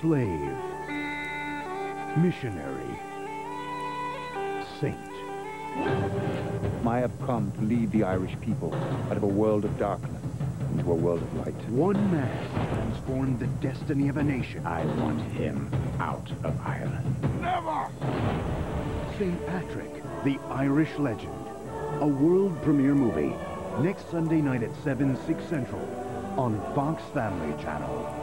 slave, missionary, saint. I have come to lead the Irish people out of a world of darkness into a world of light. One man transformed the destiny of a nation. I want him out of Ireland. Never! St. Patrick, the Irish legend. A world premiere movie. Next Sunday night at 7, 6 Central on Fox Family Channel.